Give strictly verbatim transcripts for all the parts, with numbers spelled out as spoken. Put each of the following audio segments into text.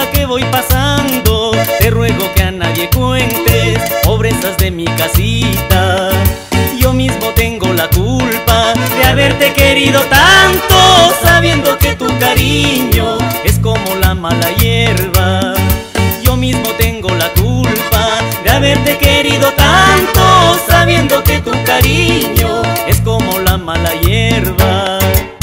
cosa que voy pasando, te ruego que a nadie cuentes pobrezas de mi casita. Yo mismo tengo la culpa de haberte querido tanto, sabiendo que tu cariño es como la mala hierba. Yo mismo tengo la culpa de haberte querido tanto, sabiendo que tu cariño es como la mala hierba.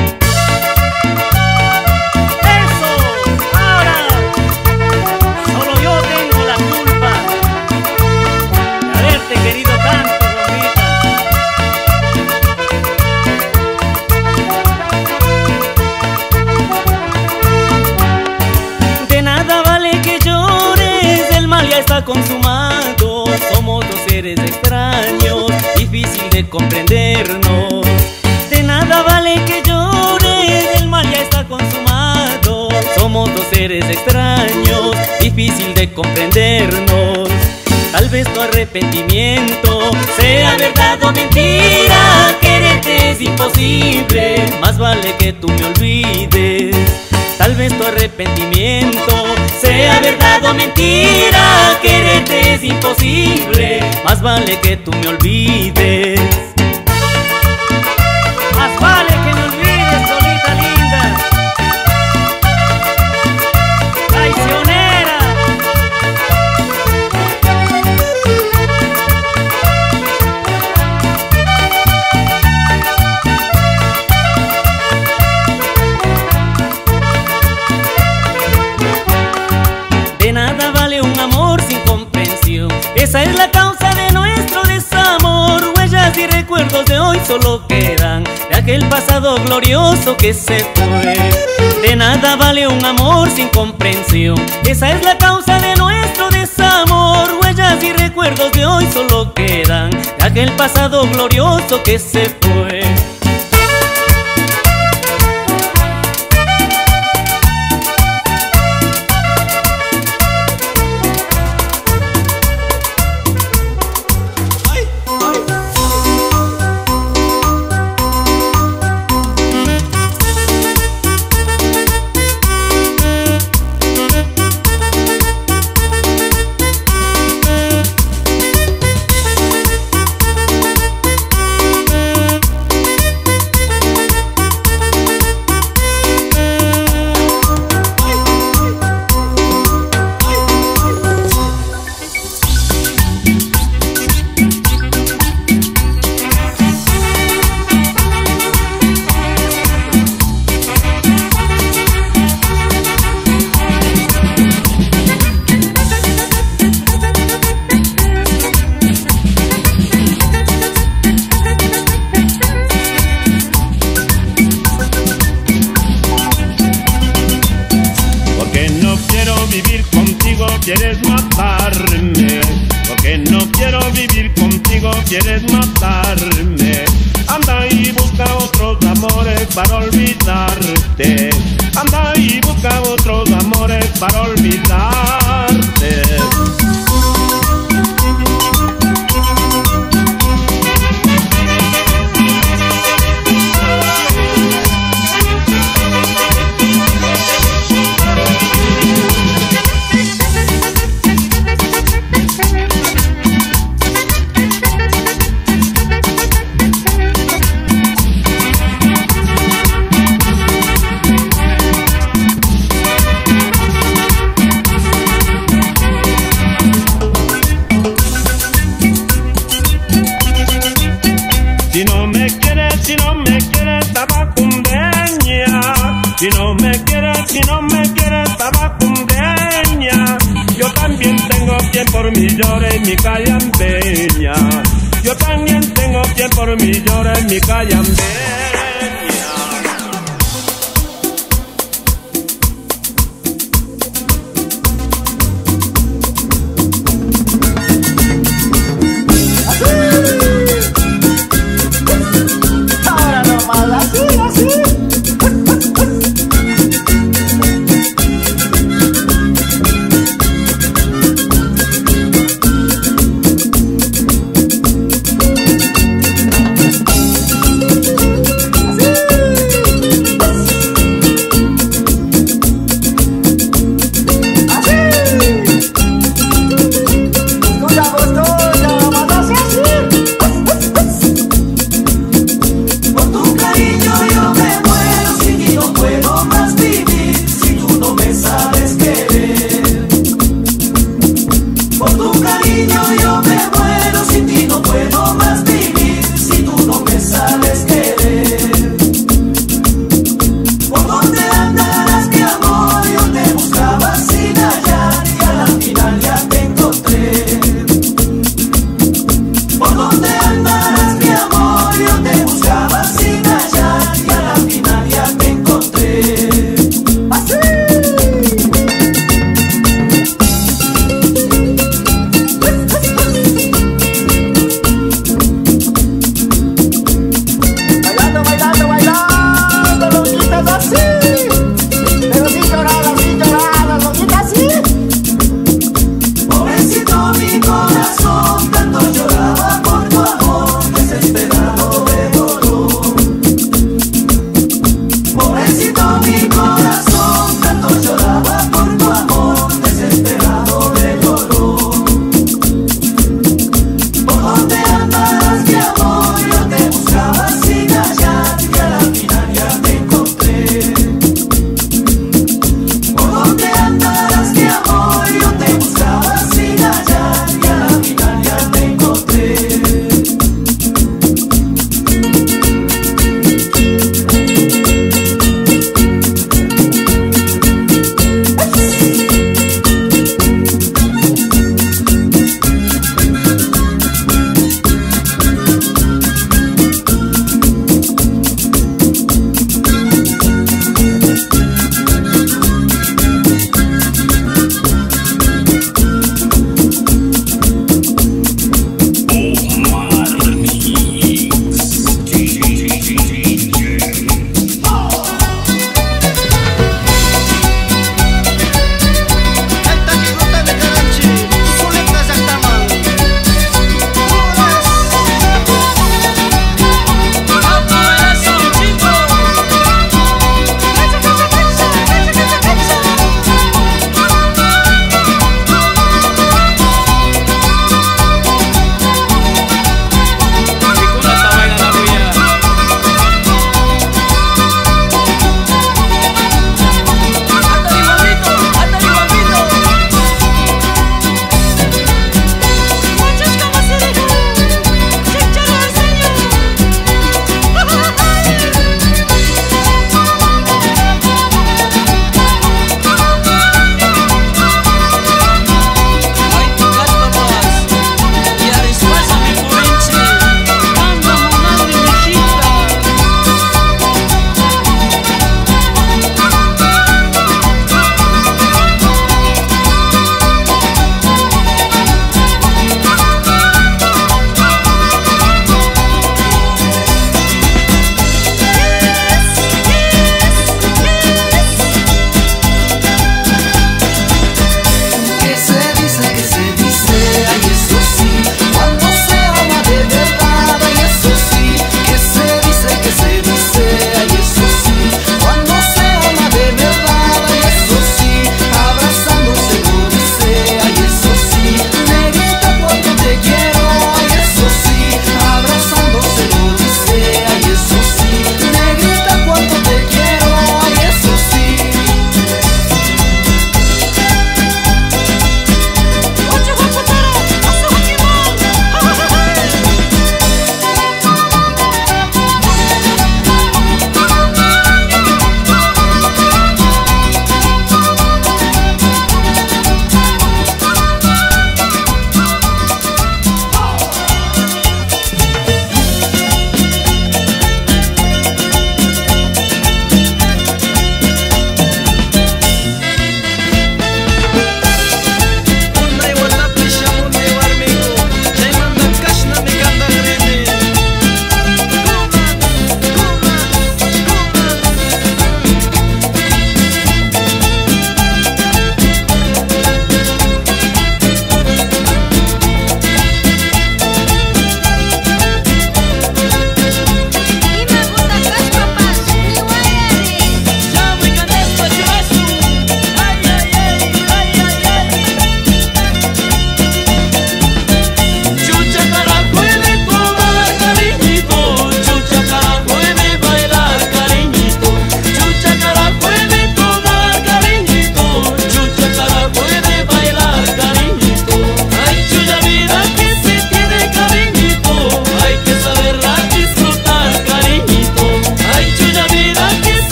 Está consumado, somos dos seres extraños, difícil de comprendernos. De nada vale que llores, el mal ya está consumado. Somos dos seres extraños, difícil de comprendernos. Tal vez tu arrepentimiento sea verdad o mentira, quererte es imposible, más vale que tú me olvides. Tal vez tu arrepentimiento sea verdad o mentira, quererte es imposible, más vale que tú me olvides. Más vale que me olvides, solita linda, traicionera. De nada vale un amor sin comprensión, esa es la causa de nuestro desamor. Huellas y recuerdos de hoy solo quedan de aquel pasado glorioso que se fue. De nada vale un amor sin comprensión, esa es la causa de nuestro desamor. Huellas y recuerdos de hoy solo quedan de aquel pasado glorioso que se fue. Quieres matarme, porque no quiero vivir contigo, quieres matarme. Anda y busca otros amores para olvidarte. Anda y busca otros amores para olvidarte. Si no me quieres, si no me quieres, tabacundeña. Si no me quieres, si no me quieres, tabacundeña. Yo también tengo quien por mí llore en mi callambeña. Yo también tengo quien por mí llore en mi callambeña.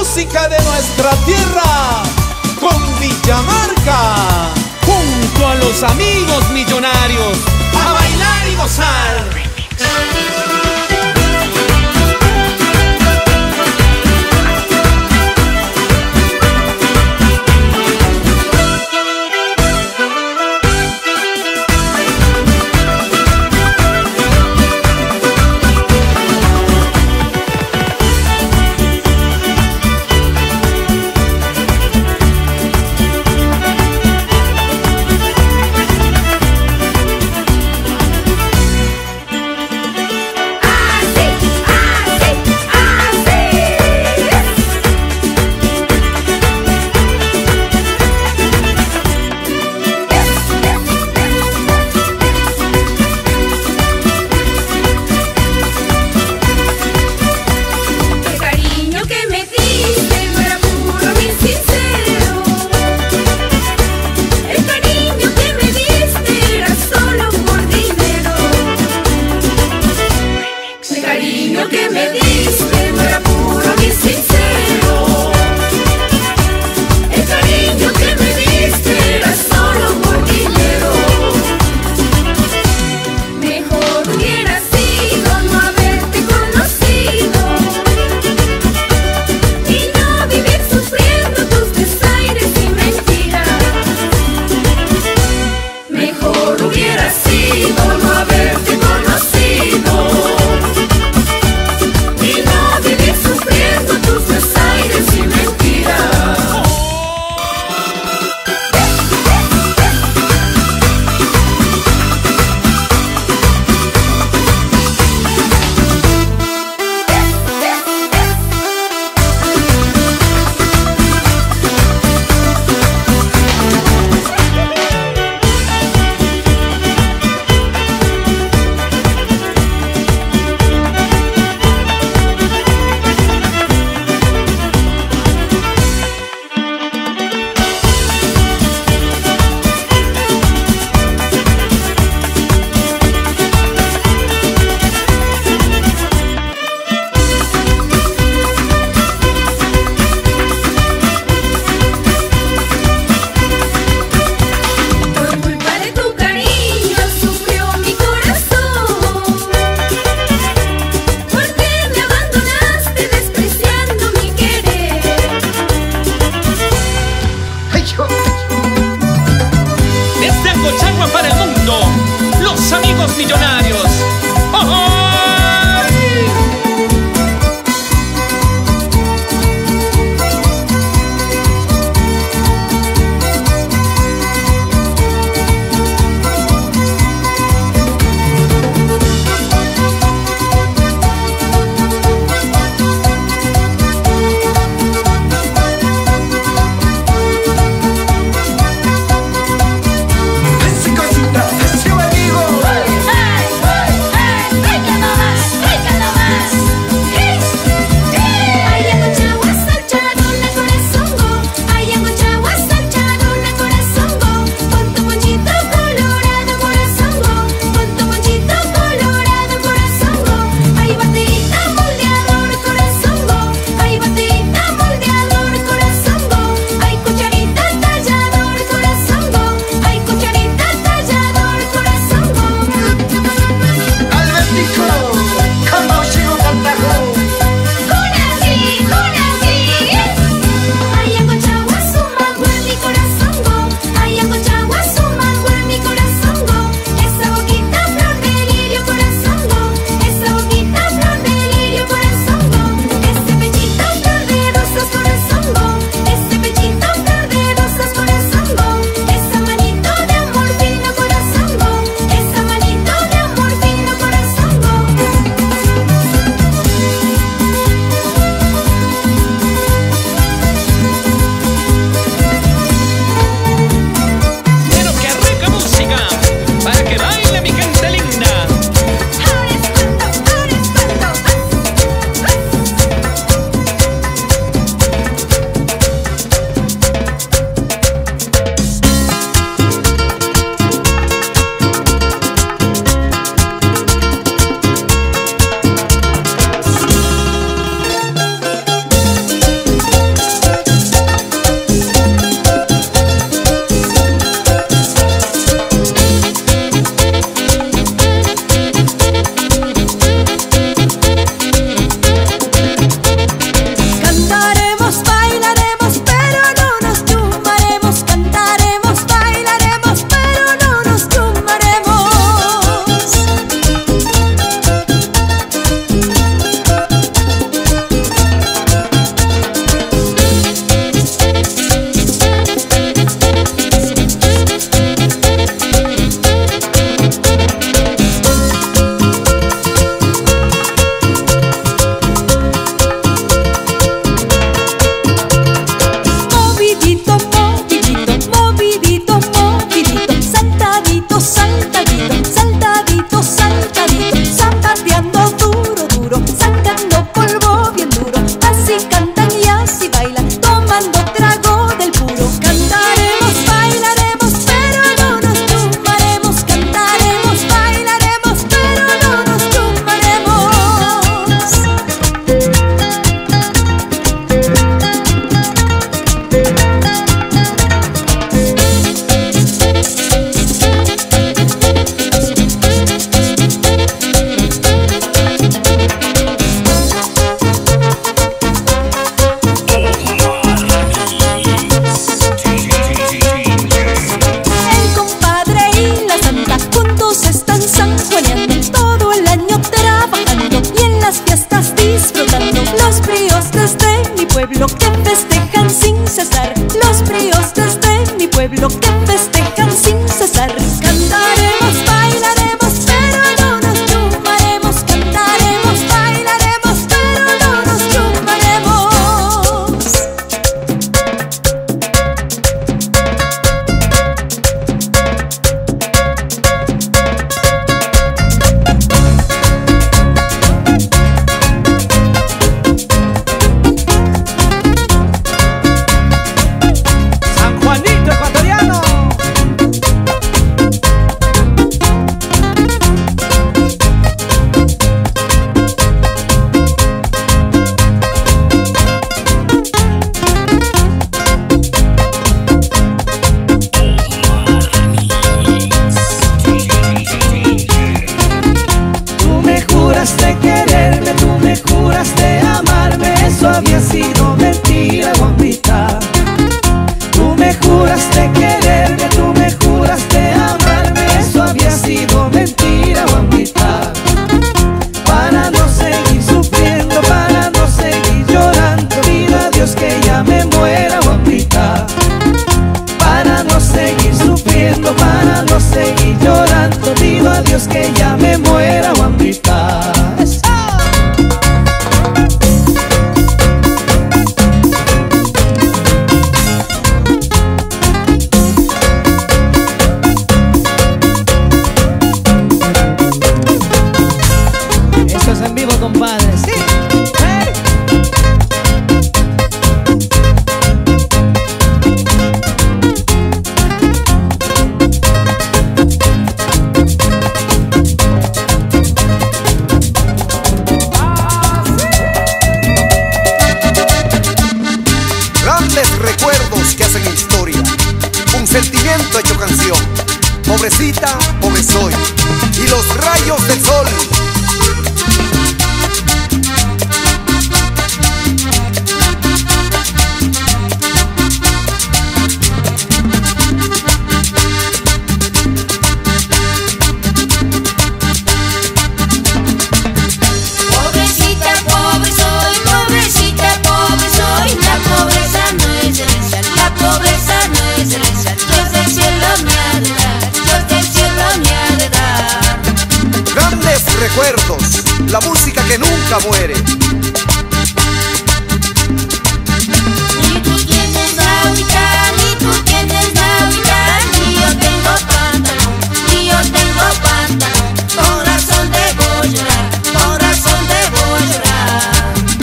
música de nuestra tierra con Villamarca, junto a los amigos millonarios, a bailar y gozar. festejan sin cesar, los fríos desde mi pueblo que festejan sin cesar. Cantaremos, bailaremos, pero no nos chumaremos. Cantaremos, bailaremos, pero no nos chumaremos. San Juanito ecuatoriano. Tú me juraste quererme, tú me juraste amarme, eso había sido mentira, guapita. Tú me juraste quererme, tú me juraste amarme, eso había sido mentira, guapita. Para no seguir sufriendo, para no seguir llorando, pido a Dios que ya me muera, guapita. Para no seguir sufriendo, para no seguir llorando, pido a Dios que ya me muera, guapita. Esto es en vivo, compadre. Sí. ¡Eh! Grandes recuerdos que hacen historia, un sentimiento hecho canción. Pobrecita, pobre soy, y los rayos del sol. Pobrecita, pobre soy, pobrecita, pobre soy. La pobreza no es herencia, la pobreza no es herencia. Dios del cielo me ha de dar, Dios del cielo me ha de dar. Grandes recuerdos, la música que nunca muere. Ni tú tienes agüita, ni tú tienes agüita, ni yo tengo pantalón, ni yo tengo pantalón. Con razón debo llorar, con razón debo llorar.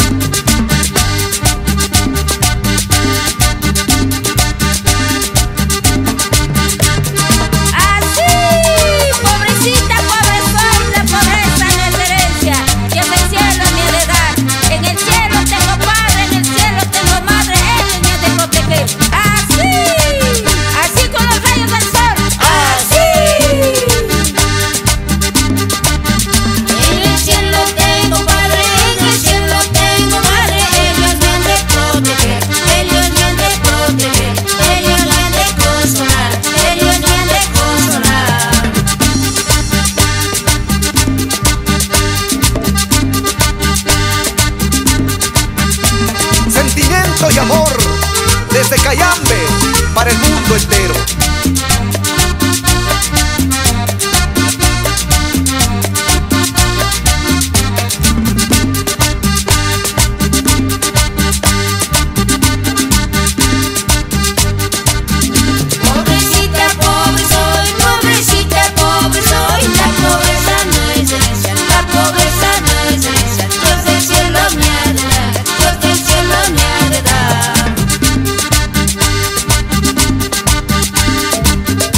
Así, pobrecita, pobre soy, la pobreza no es herencia. Dios del cielo me ha de dar. En el cielo tengo padre, en el cielo tengo madre, ellos me han de proteger. Así, así con los rayos del sol. Así. En el cielo tengo padre, en el cielo tengo madre, ellos me han de proteger, ellos me han de proteger, ellos me han de consolar, ellos me han de consolar. Sentimiento y amor, desde Cayambe para el mundo entero. Pobrecita, pobre soy, pobrecita, pobre soy. La pobreza no es herencia, la pobreza no es herencia. Dios del cielo me ha de dar, Dios del cielo me ha de dar.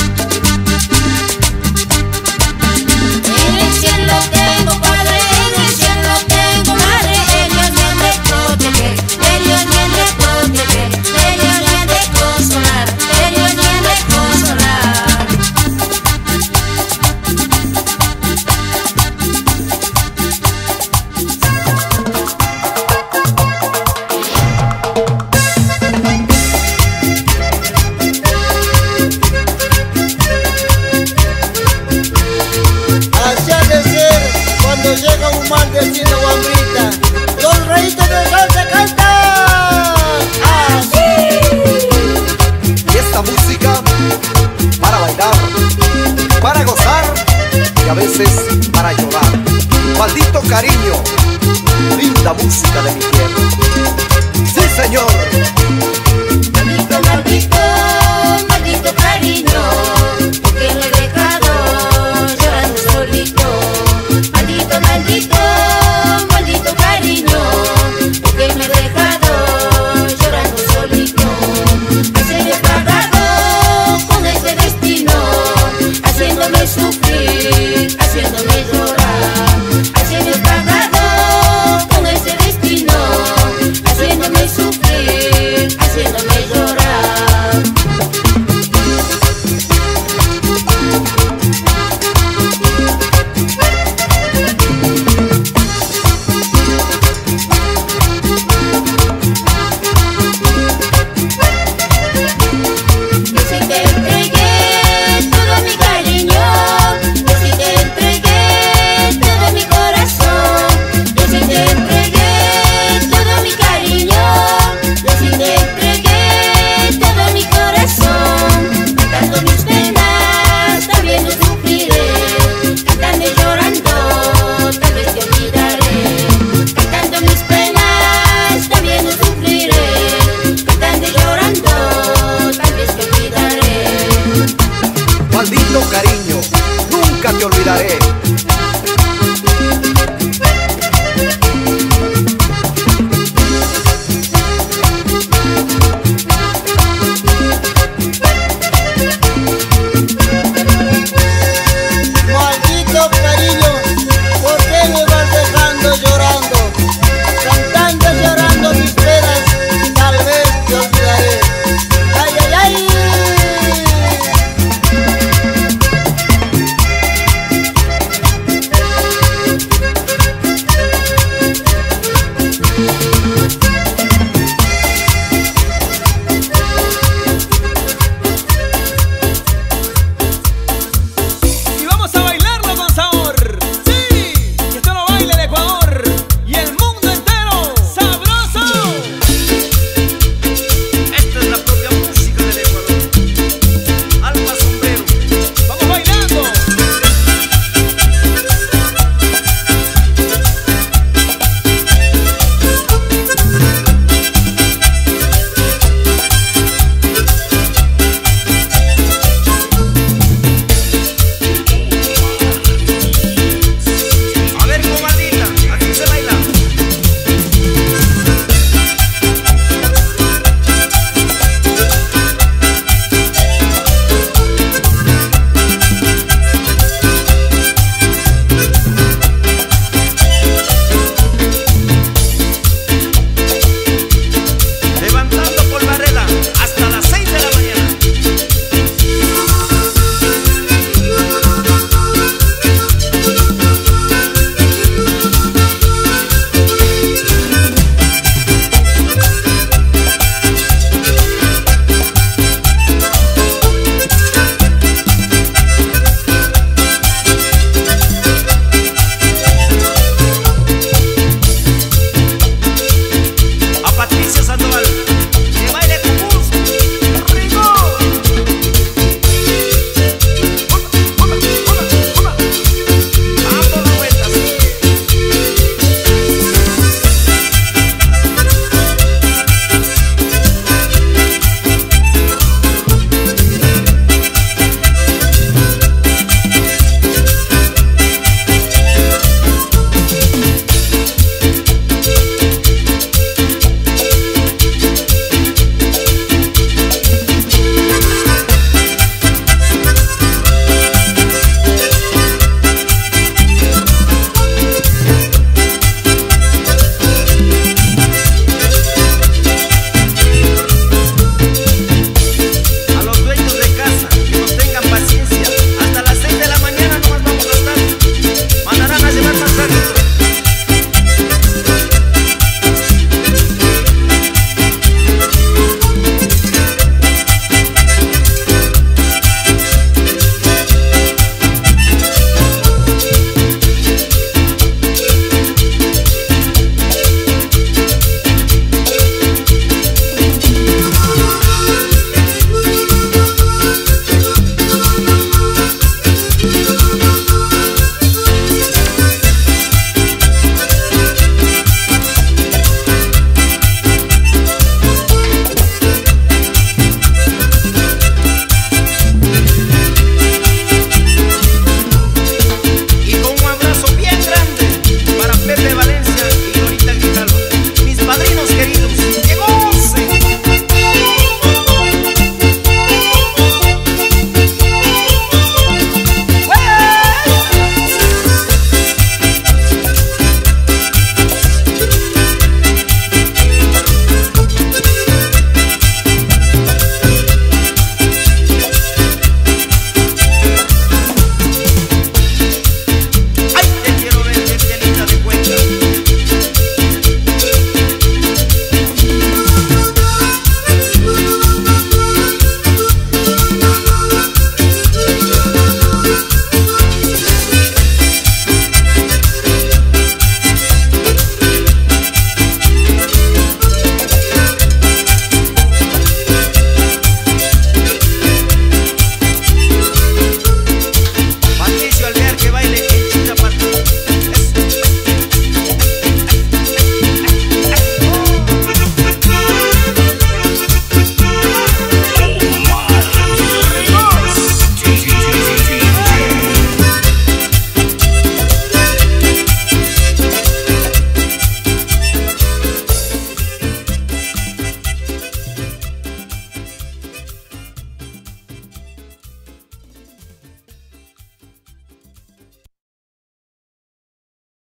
cariño, linda música de mi tierra.